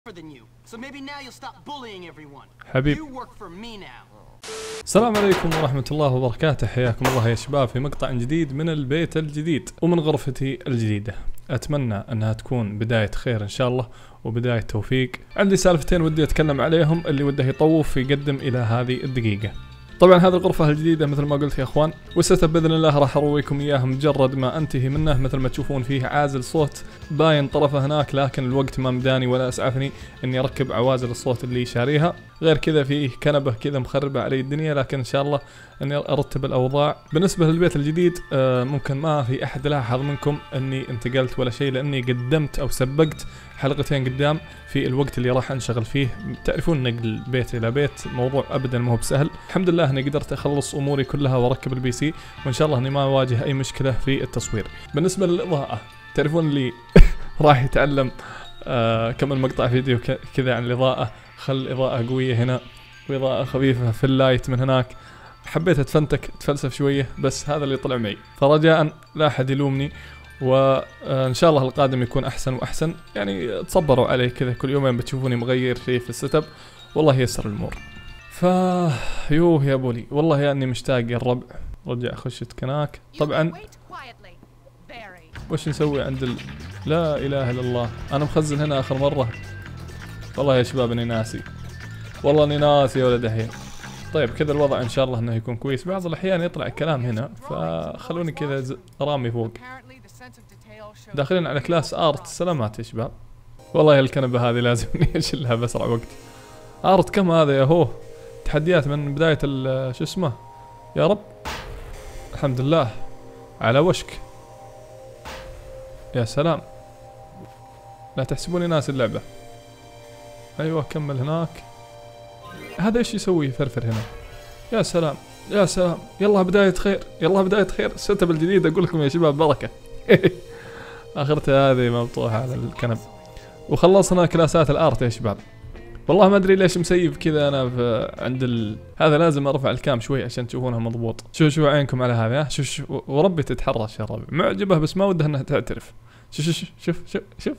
حبيب. السلام عليكم ورحمة الله وبركاته، حياكم الله يا شباب في مقطع جديد من البيت الجديد ومن غرفتي الجديدة. أتمنى أنها تكون بداية خير إن شاء الله وبداية توفيق. عندي سالفتين ودي أتكلم عليهم، اللي وده يطوف يقدم إلى هذه الدقيقة. طبعا هذه الغرفة الجديدة مثل ما قلت يا اخوان، والست بإذن الله راح ارويكم اياها مجرد ما انتهي منه. مثل ما تشوفون فيه عازل صوت باين طرفه هناك، لكن الوقت ما مداني ولا اسعفني اني اركب عوازل الصوت اللي شاريها. غير كذا فيه كنبة كذا مخربة علي الدنيا، لكن ان شاء الله اني ارتب الاوضاع. بالنسبة للبيت الجديد ممكن ما في احد لاحظ منكم اني انتقلت ولا شيء، لاني قدمت او سبقت حلقتين قدام في الوقت اللي راح انشغل فيه. تعرفون نقل بيت الى بيت موضوع ابدا ما هو بسهل. الحمد لله اني قدرت اخلص اموري كلها واركب البي سي، وان شاء الله اني ما اواجه اي مشكله في التصوير. بالنسبه للاضاءه، تعرفون اللي راح يتعلم كمل مقطع فيديو كذا عن الاضاءه، خل اضاءه قويه هنا واضاءه خفيفه في اللايت من هناك. حبيت اتفلسف شويه، بس هذا اللي طلع معي، فرجاء لا احد يلومني، وان شاء الله القادم يكون احسن واحسن. يعني تصبروا علي كذا، كل يومين بتشوفوني مغير شيء في السيت اب، والله ييسر الامور. يوه يا بولي، والله يا اني مشتاق يا الربع. رجع خشة كناك. طبعا وش نسوي عند لا اله الا الله، انا مخزن هنا اخر مرة. والله يا شباب اني ناسي، والله اني ناسي يا ولد دحين. طيب كذا الوضع ان شاء الله انه يكون كويس. بعض الاحيان يطلع كلام هنا، فخلوني كذا رامي فوق. داخلين على كلاس ارت. سلامات يا شباب. والله الكنبة هذه لازم اني اشيلها باسرع وقت. ارت كم هذا يا هو؟ تحديات من بداية شو اسمه يا رب. الحمد لله على وشك. يا سلام، لا تحسبوني ناس اللعبة. ايوه كمل هناك. هذا ايش يسوي فرفر هنا؟ يا سلام يا سلام، يلا بداية خير، يلا بداية خير. السيت اب الجديد اقول لكم يا شباب بركة. اخرتها هذه مبطوحة على الكنب. وخلصنا كلاسات الارت يا شباب. والله ما ادري ليش مسيب كذا انا عند هذا لازم ارفع الكام شوي عشان تشوفونها مضبوط. شوفوا عينكم على هذا، شوف وربي تتحرش يا ربي. معجبه بس ما ودها انها تعترف. شوف.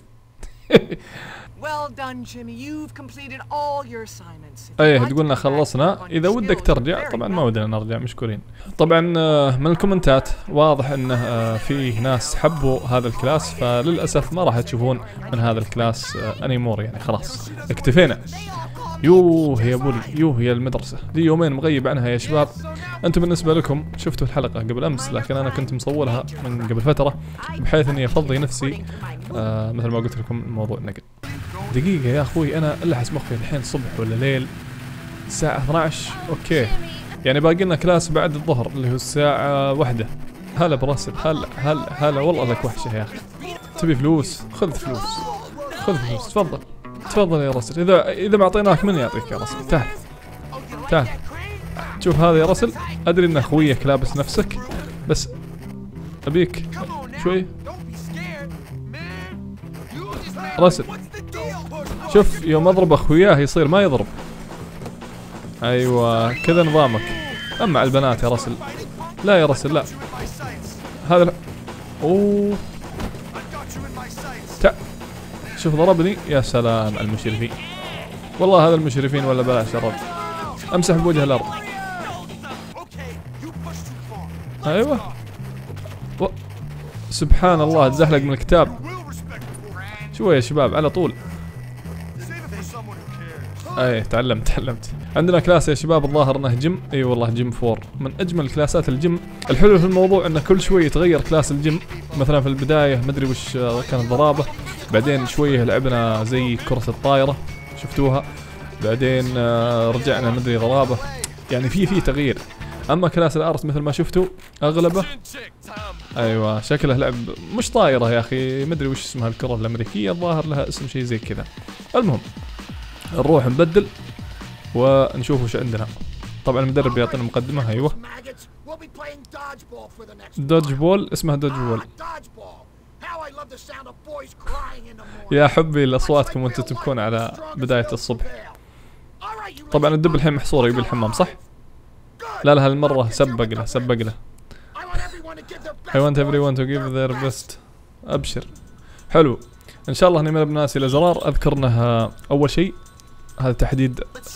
ايه تقولنا خلصنا، اذا ودك ترجع. طبعا ما ودنا نرجع، مشكورين. طبعا من الكومنتات واضح انه في ناس حبوا هذا الكلاس، فللاسف ما راح تشوفون من هذا الكلاس انيمور. يعني خلاص اكتفينا. يوه يا بولي، يوه يا المدرسة دي يومين مغيب عنها يا شباب. انتم بالنسبة لكم شفتوا الحلقة قبل امس، لكن انا كنت مصورها من قبل فترة بحيث اني افضي نفسي مثل ما قلت لكم موضوع النقل. دقيقة يا اخوي، انا الحس مخي الحين صبح ولا ليل؟ الساعة 12. اوكي، يعني باقي لنا كلاس بعد الظهر اللي هو الساعة 1. هلا براسل، هلا والله لك وحشة يا اخي. تبي فلوس؟ خذ فلوس، تفضل يا رسل. اذا ما اعطيناك من يعطيك يا رسل. تعال شوف هذا يا رسل. ادري ان اخويك لابس نفسك، بس ابيك شوي رسل. شوف يوم اضرب اخوياه يصير ما يضرب. ايوه كذا نظامك. اما على البنات يا رسل، لا يا رسل لا. هذا لا. اوه شوف ضربني. يا سلام على المشرفين، والله هذا المشرفين ولا بلاش يا رب. امسح بوجه الارض. ايوه سبحان الله، تزحلق من الكتاب. شوي يا شباب على طول. اي تعلمت. عندنا كلاس يا شباب الظاهر انه جيم. اي والله جيم 4 من اجمل كلاسات الجيم. الحلو في الموضوع انه كل شوي يتغير كلاس الجيم. مثلا في البدايه مدري وش كانت ضرابه، بعدين شويه لعبنا زي كرة الطايرة شفتوها، بعدين رجعنا مدري ضرابه. يعني في تغيير. اما كلاس الارت مثل ما شفتوا اغلبه ايوه شكله لعب مش طايره يا اخي، مدري وش اسمها الكرة الامريكيه، الظاهر لها اسم شيء زي كذا. المهم نروح نبدل ونشوف وش عندنا. طبعا المدرب يعطينا مقدمه. ايوه دوج بول، اسمها دوج بول. يا حبي لاصواتكم وانتم تبكون على بدايه الصبح. طبعا الدب الحين محصور يبي الحمام صح؟ لا هالمره سبق له. I want everyone to give their best. ابشر. حلو. ان شاء الله اني ما بناسي الازرار. اذكر انها اول شيء هذا تحديد.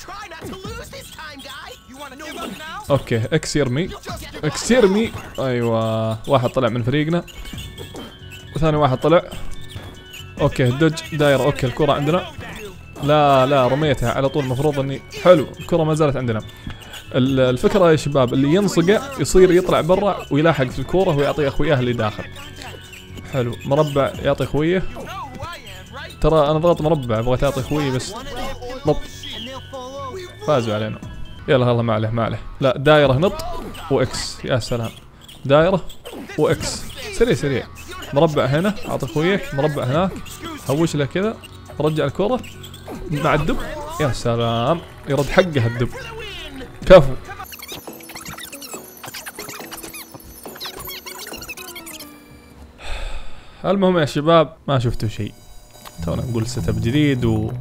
اوكي اكس يرمي، اكس يرمي. ايوه واحد طلع من فريقنا وثاني واحد طلع. اوكي الدج دايره. اوكي الكرة عندنا. لا رميتها على طول. المفروض اني حلو الكرة ما زالت عندنا. الفكرة يا شباب اللي ينصقع يصير يطلع برا ويلاحق في الكرة ويعطي اخوياه اللي داخل. حلو مربع يعطي اخويه. ترى انا ضغط مربع بغيت اعطي اخوي بس نط فازوا علينا. يلا ما عليه. لا دايرة نط واكس. يا سلام دايرة واكس. سريع مربع هنا اعطي اخويك، مربع هناك هوش له كذا، رجع الكرة مع الدب. يا سلام يرد حقها الدب. كفو. المهم يا شباب ما شفتوا شيء، تونا نقول سيت اب جديد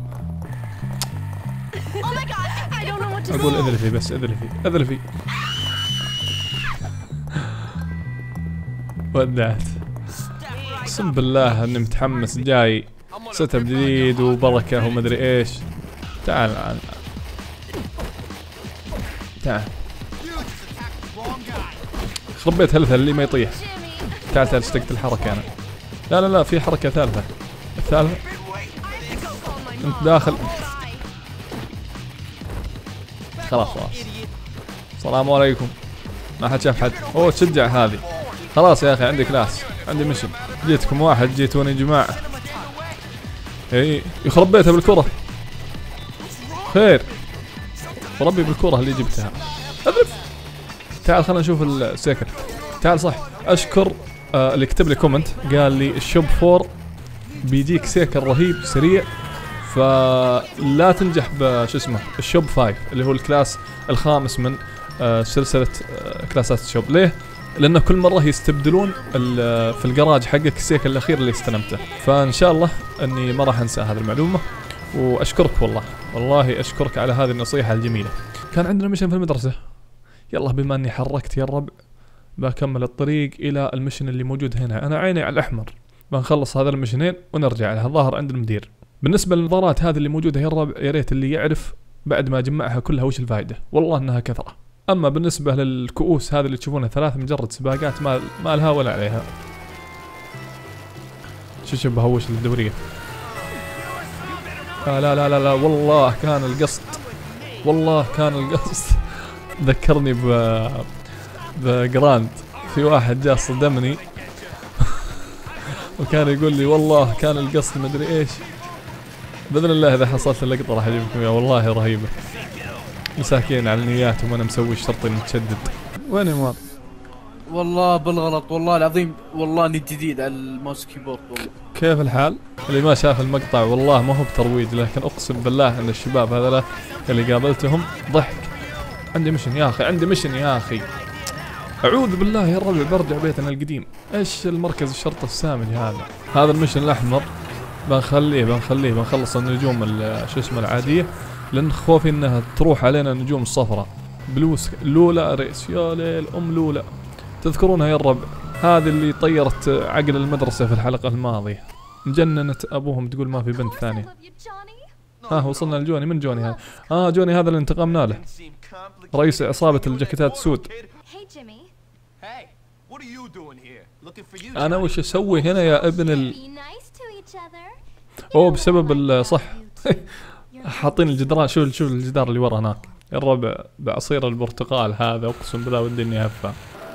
اقول اذلفي بس اذلفي. ودعت. اقسم بالله اني متحمس. جاي سيت اب جديد وبركه ومدري ايش. تعال خربيت هلثة اللي ما يطيح. تعال اشتقت الحركة انا. لا في حركة ثالثة. الثالثة انت داخل. خلاص السلام عليكم. ما حد شاف حد. اوه تشجع هذه. خلاص يا اخي عندي كلاس، عندي مشن. جيتكم واحد، جيتوني جماعة. اي يخرب بيتها بالكرة. خير وربي بالكرة اللي جبتها. اضرب. تعال خلنا نشوف السيكرت. تعال صح. اشكر اللي كتب لي كومنت قال لي الشوب 4 بيجيك سيكل رهيب سريع، فلا تنجح بشو اسمه الشوب 5 اللي هو الكلاس الخامس من سلسلة كلاسات الشوب. ليه؟ لأنه كل مرة يستبدلون في الجراج حقك السيكل الأخير اللي استلمته. فإن شاء الله أني ما راح أنسى هذه المعلومة، وأشكرك والله أشكرك على هذه النصيحة الجميلة. كان عندنا مشن في المدرسة. يلا بما أني حركت يا الربع بكمل الطريق إلى المشن اللي موجود هنا. أنا عيني على الأحمر. بنخلص هذا المشنين ونرجع لها الظاهر عند المدير. بالنسبة للنظارات هذه اللي موجودة يا الربع، يا ريت اللي يعرف بعد ما جمعها كلها وش الفائدة. والله انها كثرة. اما بالنسبة للكؤوس هذه اللي تشوفونها 3 مجرد سباقات ما لها ولا عليها. شو بهوش للدورية. لا والله كان القصد ذكرني بجراند. في واحد جاء صدمني وكان يقول لي والله كان القصد مدري ايش. بإذن الله إذا حصلت اللقطة راح أجيبكم إياها. والله رهيبة. مساكين على نياتهم وأنا مسوي الشرطي المتشدد. وين يا مار؟ والله بالغلط والله العظيم. والله إني جديد على الماوس كيبورد. والله كيف الحال؟ اللي ما شاف المقطع والله ما هو بترويج، لكن أقسم بالله أن الشباب هذول اللي قابلتهم ضحك. عندي مشن يا أخي. أعوذ بالله يا الربع برجع بيتنا القديم. إيش المركز الشرطة السامري هذا المشن الأحمر بنخلص النجوم شو اسمه العادية، لأن خوفي انها تروح علينا النجوم الصفراء. بلوس لولا ريس يا ليل لولا، تذكرونها يا الربع؟ هذه اللي طيرت عقل المدرسة في الحلقة الماضية، مجننت ابوهم تقول ما في بنت ثانية. وصلنا لجوني. من جوني هذا؟ جوني هذا اللي انتقمنا له، رئيس عصابة الجاكيتات السود. انا وش اسوي هنا يا ابن بسبب صح حاطين الجدران. شوف الجدار اللي ورا هناك يا الربع بعصير البرتقال هذا. اقسم بالله ودي اني هفه.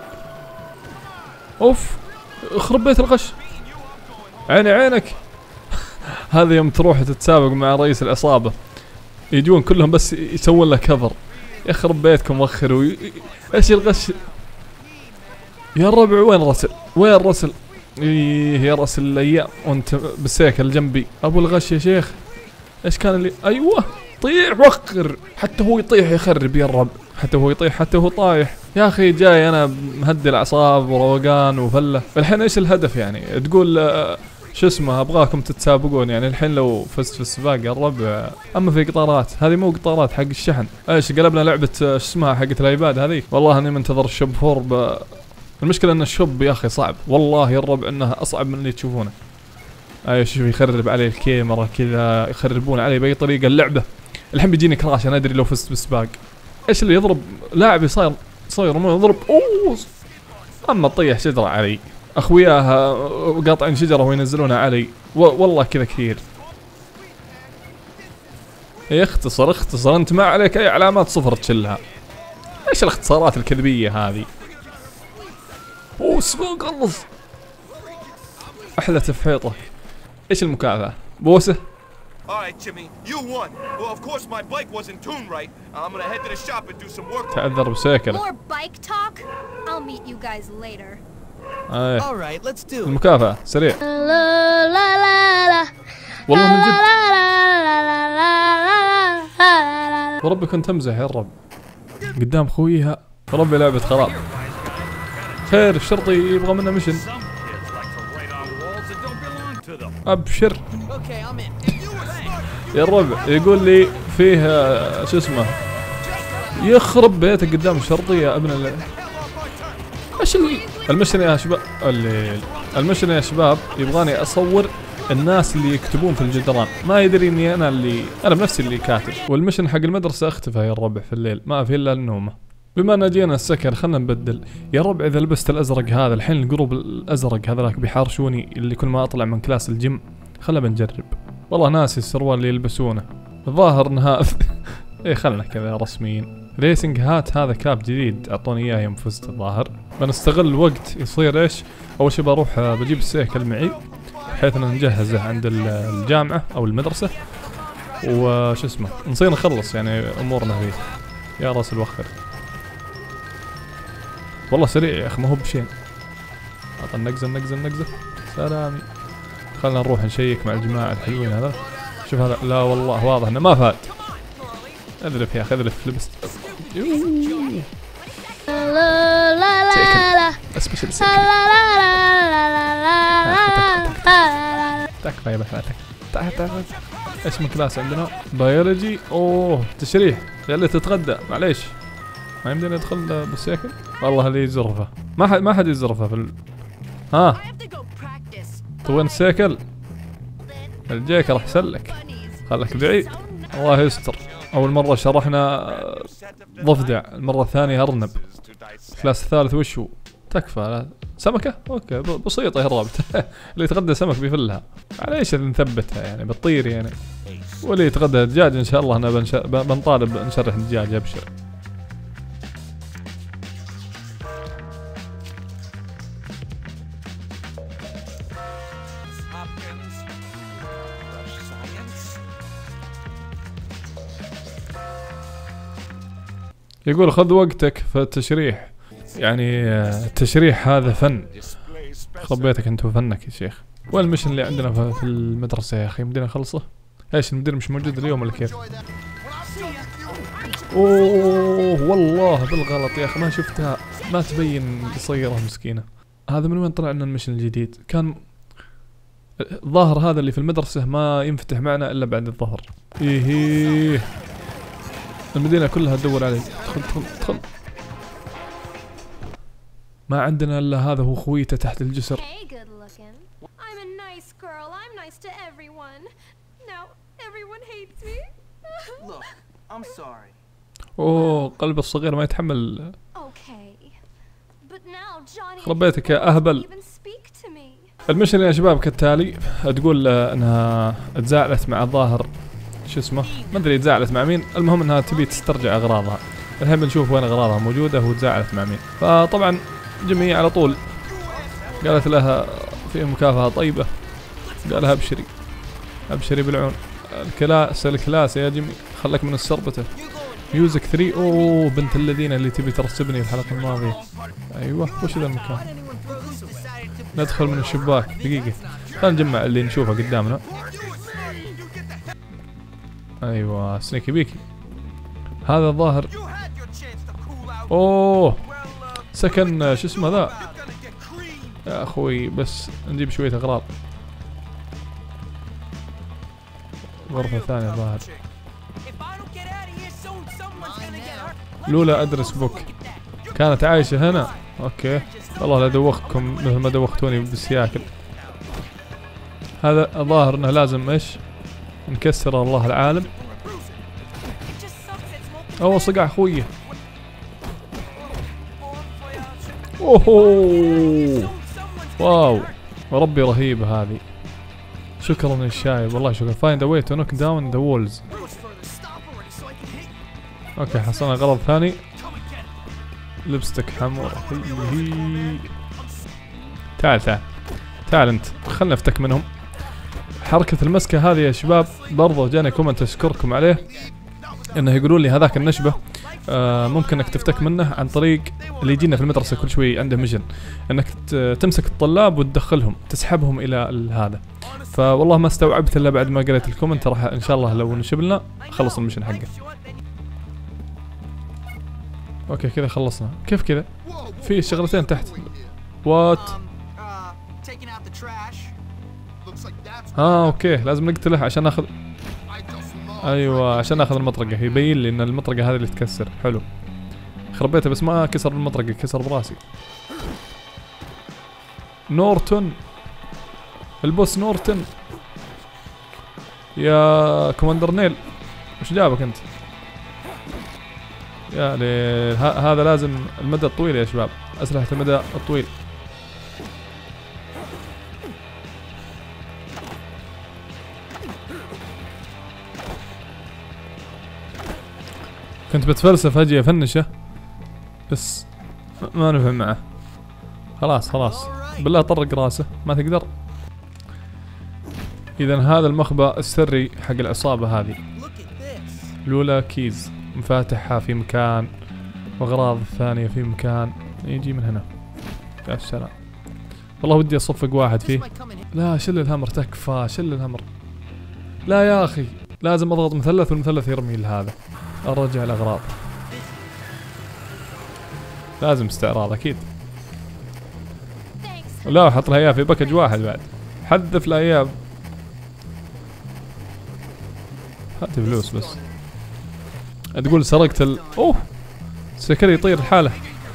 اوف خرب بيت الغش. عينك هذا يوم تروح تتسابق مع رئيس العصابة يجون كلهم بس يسوون له كفر. يخرب بيتكم وخروا. ايش الغش يا الربع؟ وين الرسل؟ يا رسل الايام وانت بالسيكل جنبي. ابو الغش يا شيخ. ايش كان اللي ايوه طيح وخر. حتى هو يطيح يخرب يا الرب. حتى هو طايح يا اخي. جاي انا مهدي الاعصاب وروقان وفله. الحين ايش الهدف يعني؟ تقول شو اسمه ابغاكم تتسابقون يعني. الحين لو فزت في السباق يا الربع. اما في قطارات هذه مو قطارات حق الشحن. ايش قلبنا لعبة شو اسمها حقت الايباد هذه. والله اني منتظر الشوب 4. المشكلة ان الشوب يا اخي صعب والله يا الربع، انها اصعب من اللي تشوفونه. ايوه شوف يخرب علي الكاميرا كذا، يخربون علي باي طريقه اللعبه. الحين بيجيني كراش، انا ادري لو فزت بالسباق. ايش اللي يضرب لاعبي صاير مو يضرب. اوه اما طيح شجره علي، اخوياها قاطعين شجره وينزلونها علي. والله كذا كثير. اختصر انت، ما عليك اي علامات صفر تشلها. ايش الاختصارات الكذبيه هذه؟ اوه سباق خلص. احلى تفحيطه. ايش المكافأة؟ بوسه؟ تعذر بسيكله. المكافأة سريع. والله من جد وربي كنت امزح يا رب قدام خويها. ربي لعبة خراب. خير الشرطي يبغى منا مشن. ابشر يا الربع. يقول لي فيه شو اسمه يخرب بيتك قدام الشرطي يا ابن ايش المشن يا شباب. المشن يا شباب يبغاني اصور الناس اللي يكتبون في الجدران، ما يدري اني انا بنفسي اللي كاتب. والمشن حق المدرسه اختفى يا الربع في الليل، ما في الا النومه. بما ان جينا السكن خلنا نبدل يا ربع. اذا لبست الازرق هذا الحين الجروب الازرق هذاك بيحارشوني اللي كل ما اطلع من كلاس الجيم. خلنا بنجرب. والله ناسي السروال اللي يلبسونه، الظاهر انها ايه خلنا كذا رسميين. ريسنج هات هذا كاب جديد اعطوني اياه يوم فزت الظاهر. بنستغل الوقت يصير ايش؟ اول شيء بروح بجيب السيكل معي بحيث ان نجهزه عند الجامعه او المدرسه، وش اسمه نصير نخلص يعني امورنا فيه. يا راس الوخر والله سريع يا اخي، ما هو بشين. اعطى النقزه سلامي. خلنا نروح نشيك مع الجماعه الحلوين هذا. شوف هذا، لا والله واضح انه ما فات. اذلف يا اخي اذلف، لبست سبيشل سيكل. تكفى يا بحرتك. ايش من كلاس عندنا؟ بيولوجي. اوه تشريح يا اللي تتغدى. معليش ما يمدينا ندخل بالسيكل. والله اللي يزرفه ما حد يزرفه في ها وين السيكل؟ الجيك راح يسلك، خلك بعيد. الله يستر. اول مرة شرحنا ضفدع، المرة الثانية ارنب. الكلاس الثالث وشو؟ تكفى. لا. سمكة؟ اوكي بسيطة هربت. اللي يتغدى سمك بيفلها. معليش اللي نثبتها يعني بتطير يعني. واللي يتغدى دجاج ان شاء الله انا بنطالب نشرح الدجاج. ابشر. يقول خذ وقتك في التشريح، يعني التشريح هذا فن. خبيتك انت وفنك يا شيخ. وين المشن اللي عندنا في المدرسة يا اخي؟ مدينا نخلصه. ايش المدير مش موجود اليوم ولا كيف؟ اوه والله بالغلط يا اخي، ما شفتها، ما تبين قصيرة مسكينة. هذا من وين طلع لنا المشن الجديد؟ كان الظاهر هذا اللي في المدرسة ما ينفتح معنا الا بعد الظهر. ايه المدينة كلها تدور علي. ادخل. ما عندنا الا هذا هو خويته تحت الجسر. اوه قلب الصغير ما يتحمل. ربيتك يا اهبل. المشن يا شباب كالتالي. تقول انها تزاعلت مع الظاهر شو اسمه، ما ادري تزاعلت مع مين. المهم انها تبي تسترجع اغراضها. الحين بنشوف وين اغراضها موجوده وتزاعلت مع مين. فطبعا جميع على طول قالت لها في مكافأة طيبة. قالها ابشري بالعون. الكلاس يا جميع خلك من السربته. ميوزك 3. اوه بنت الذين اللي تبي ترسبني الحلقة الماضية. ايوه وش ذا المكان؟ ندخل من الشباك. دقيقة خلينا نجمع اللي نشوفه قدامنا. ايوه سنيكي بيكي هذا الظاهر. اوه سكن شو اسمه ذا يا اخوي. بس نجيب شوية اغراض. غرفة ثانية ظاهر. لولا ادرس بوك كانت عايشة هنا. اوكي والله لا دوختكم مثل ما دوختوني بالسياكل. هذا الظاهر انه لازم ايش نكسر الله العالم. اوه صقع اخوي. اوه واو وربي رهيبة هذه. شكرا للشايب والله شكرا. find a way to knock down the walls. اوكي حصلنا غرض ثاني. لبستك حمر. تعال تعال تعال انت خلنا نفتك منهم. حركة المسكة هذه يا شباب برضو جاني كومنت اشكركم عليه، انه يقولون لي هذاك النشبة ممكن انك تفتك منه عن طريق اللي يجينا في المدرسة كل شوي عنده ميشن، انك تمسك الطلاب وتدخلهم تسحبهم الى هذا. فوالله ما استوعبت الا بعد ما قريت الكومنت. راح ان شاء الله لو نشب لنا خلص الميشن حقه. اوكي كذا خلصنا. كيف كذا؟ في شغلتين تحت. وات؟ اوكي لازم نقتله عشان ناخذ. ايوه عشان ناخذ المطرقة. يبين لي ان المطرقة هذه اللي تكسر. حلو. خربيته بس ما كسر المطرقة، كسر براسي. نورتون البوس نورتون. يا كوماندر نيل وش جابك انت؟ يا ليل. هذا لازم المدى الطويل يا شباب، اسلحة المدى الطويل. كنت بتفلسف اجي افنشه بس ما نفع معه. خلاص خلاص بالله طرق راسه ما تقدر. اذا هذا المخبأ السري حق العصابة هذه. لولا كيز مفاتحها في مكان واغراض ثانية في مكان. يجي من هنا. يا سلام والله ودي اصفق واحد فيه. لا شل الهمر تكفى. شل الهمر. لا يا اخي لازم اضغط مثلث والمثلث يرمي لهذا. ارجع الاغراض. لازم استعراض اكيد. لا احط لها اياه في باكج واحد بعد. حذف لها اياه. هات فلوس بس. تقول سرقت اوه سيكل يطير الحالة.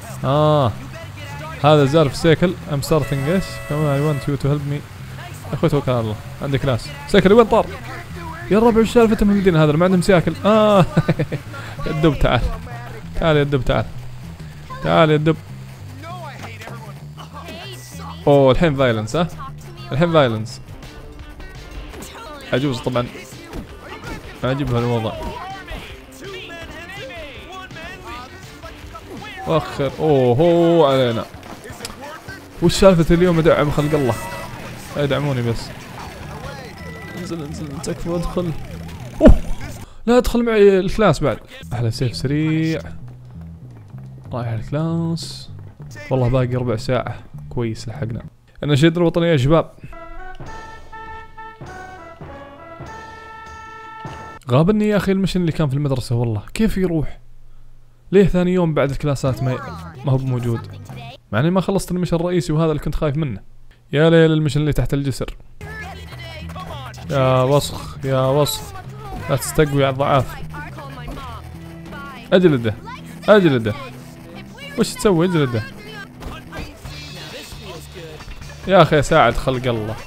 هذا زارف سيكل. I'm starting ايش؟ كمان I want you to help me. اخوي توكل على الله. عندك كلاس. سيكل وين طار؟ يا الربع وش سالفته من المدينة هذا ما عندهم سياكل. يا الدب تعال. تعال يا الدب تعال. تعال يا الدب. اوه الحين فايلنس. الحين فايلنس. عجوز طبعا. عجبها الوضع. وخر. اوه هو علينا. وش سالفة اليوم ادعم خلق الله. ادعموني بس. انزل انزل تكفى وادخل. اوه لا ادخل معي الكلاس بعد. احلى سيف سريع. رايح الكلاس. والله باقي ربع ساعة. كويس لحقنا. النشيد الوطني يا شباب. غابني يا اخي المشن اللي كان في المدرسة والله. كيف يروح؟ ليه ثاني يوم بعد الكلاسات ما هو موجود؟ مع اني ما خلصت المشن الرئيسي وهذا اللي كنت خايف منه. يا ليل المشن اللي تحت الجسر. يا وسخ يا وسخ. لا تستقوي على الضعاف. اجلده اجلده. وش تسوي؟ اجلده يا اخي ساعد خلق الله.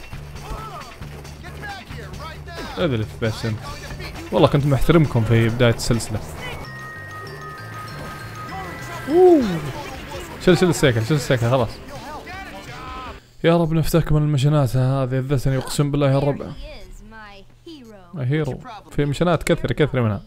اذلف بس انت. والله كنت محترمكم في بداية السلسلة. شل السيكل. شل السيكل خلاص. يا رب نفتك من المشنات هذه. ذتني اقسم بالله يا رب. هيرو. في مشنات كثر منها.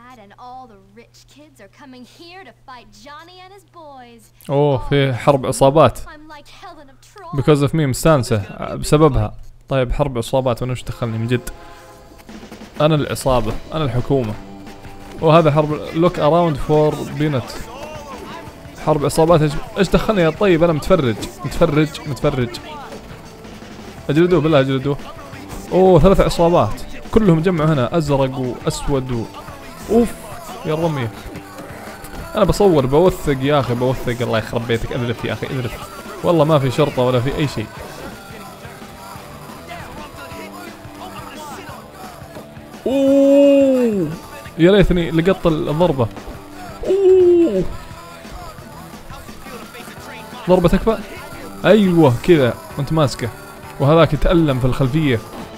اوه في حرب عصابات. because of me مستانسة بسببها. طيب حرب عصابات وانا وش دخلني من جد؟ انا العصابة انا الحكومة. وهذا حرب look around for peanut. حرب عصابات. ايش دخلني يا طيب؟ انا متفرج. اجلدوه بالله اجلدوه. اوه 3 عصابات كلهم جمعوا هنا. ازرق واسود اوف يا الرمية. انا بصور بوثق يا اخي بوثق. الله يخرب بيتك. اذلف يا اخي اذلف. والله ما في شرطة ولا في اي شيء. اوه يا ليتني لقط الضربة. اوه ضربة تكفى. ايوه كذا وانت ماسكه وهذاك يتألم في الخلفية.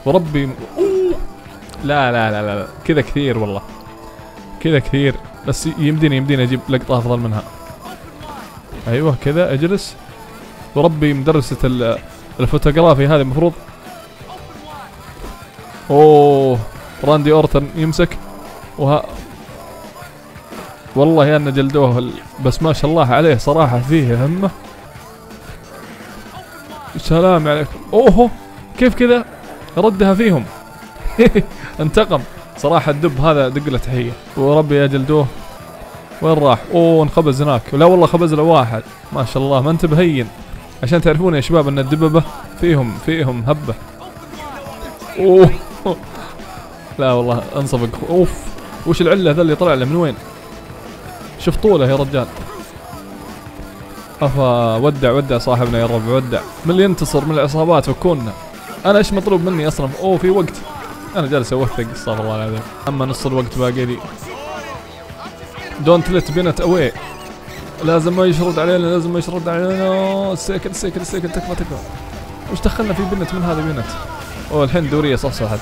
وربي لا لا لا لا كذا كثير والله، كذا كثير. بس يمديني اجيب لقطة افضل منها. ايوه كذا اجلس. وربي مدرسة الفوتوغرافي هذه المفروض. اوه راندي اورتن يمسك والله يا انه جلدوه بس ما شاء الله عليه صراحة فيه همة. سلام عليكم. اوه كيف كذا ردها فيهم. انتقم صراحة الدب هذا، دق له تحية. وربي يا جلدوه. وين راح؟ اوه انخبز هناك. لا والله خبز له واحد ما شاء الله. ما انت بهين عشان تعرفون يا شباب ان الدببة فيهم هبة. اوه لا والله انصفق. اوف وش العلة ذا اللي طلع له من وين؟ شوف طوله يا رجال. افا ودع صاحبنا يا رب، ودع. من اللي ينتصر من العصابات فكونا. انا ايش مطلوب مني اصلا؟ اوه في وقت. انا جالس اوثق استغفر الله العظيم. اما نص الوقت باقي لي. دونت ليت بينت اواي. لازم ما يشرد علينا. السيكل تكفى. وش دخلنا في بنت من هذا بنت؟ اوه الحين دورية صحت.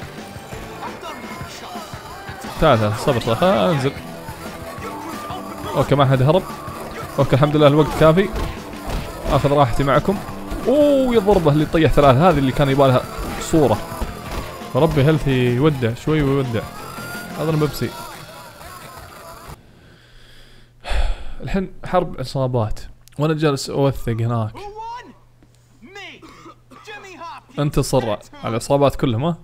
تعال صبر انزل. اوكي ما حد هرب. اوكي الحمد لله الوقت كافي. اخذ راحتي معكم. اوه يا ضربة اللي طيح 3. هذه اللي كان يبالها صورة. وربي هيلثي يودع شوي ويودع. هذا بيبسي. الحين حرب عصابات وانا جالس اوثق هناك. انتصر على العصابات كلهم ها.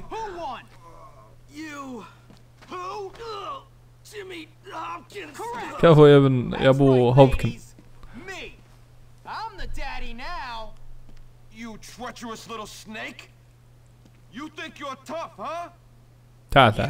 كفو يا ابو هوبكن. تعال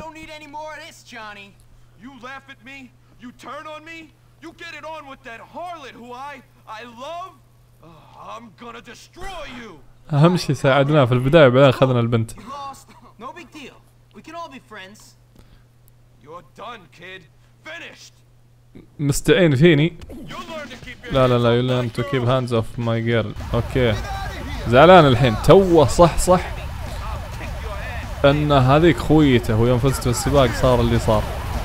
You get it on with that harlot who I love. I'm gonna destroy you. أهم شيء ساعدناه في البداية بعدين أخذنا البنت. No big deal. We can all be friends. You're done, kid. Finished. مستعين فيني. لا you learn to keep hands off my girl. أوكي. زعلان الحين توه صح أن هذيك خويته ويوم فزت في السباق صار اللي صار.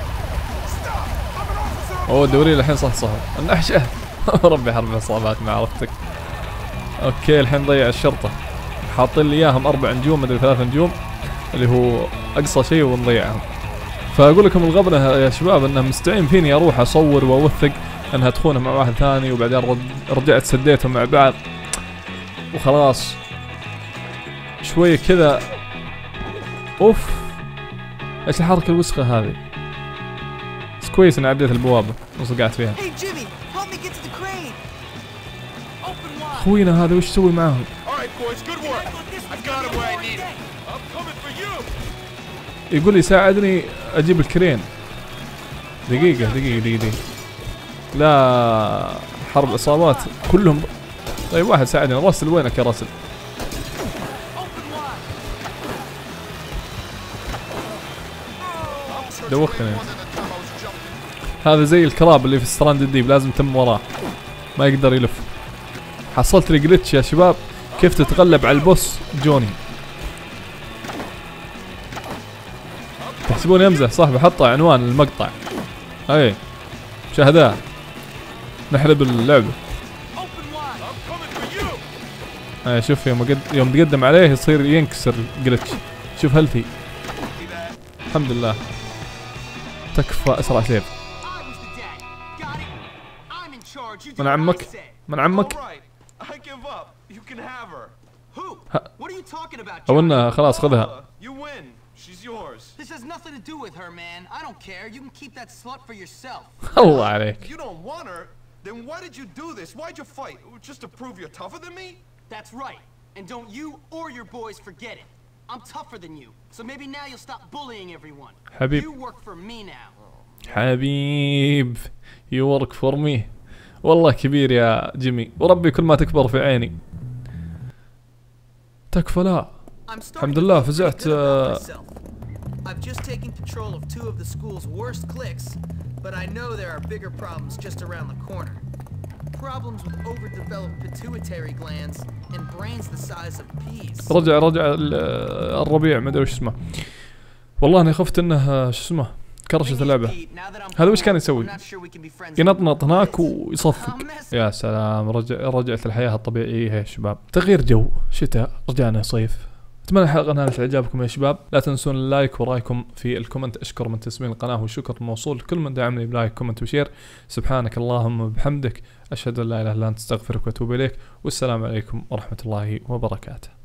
اوه الدوري الحين صح النحشة. ربي حرب عصابات مع عرفتك. اوكي الحين ضيع الشرطة. حاطين لي اياهم 4 نجوم مدري 3 نجوم اللي هو اقصى شيء ونضيعهم. فاقول لكم الغبنة يا شباب انه مستعين فيني اروح اصور واوثق انها تخونه مع واحد ثاني وبعدين رجعت سديتهم مع بعض وخلاص. شوية كذا. اوف ايش الحركة الوسخة هذه؟ كويس اني عديت البوابة وصقعت فيها. خوينا هذا وش يسوي معاهم؟ يقول لي ساعدني اجيب الكرين. دقيقة. لا حرب عصابات كلهم. طيب واحد ساعدني. راسل وينك يا راسل؟ دوختني. هذا زي الكراب اللي في ستراند الديب لازم تم وراه ما يقدر يلف. حصلت لي جلتش يا شباب كيف تتغلب على البوس جوني. تحسبون يمزح صح؟ بحط عنوان المقطع. اي شاهداه نحلب اللعبة. اي شوف يوم تقدم عليه يصير ينكسر جلتش. شوف هيلثي الحمد لله. تكفى اسرع سيف. من عمك او انه خلاص خذها. الله عليك. حبيب you work for me. والله كبير يا جيمي وربي كل ما تكبر في عيني. تكفى لا. الحمد لله فزعت. I've just taken control of 2 of the school's worst cliques, but I know there are bigger problems just around the corner. problems with overdeveloped pituitary glands and brains the size of peas. رجع الربيع ما ادري وش اسمه. والله انا خفت انه شو اسمه كرشت اللعبة. هذا وش كان يسوي؟ ينطنط هناك ويصفق. يا سلام رجعت الحياة الطبيعية يا شباب. تغيير جو، شتاء، رجعنا صيف. اتمنى الحلقة نالت اعجابكم يا شباب. لا تنسون اللايك ورايكم في الكومنت. اشكر من تسمين القناة والشكر الموصول لكل من دعمني بلايك كومنت وشير. سبحانك اللهم وبحمدك اشهد ان لا اله الا انت استغفرك واتوب اليك، والسلام عليكم ورحمة الله وبركاته.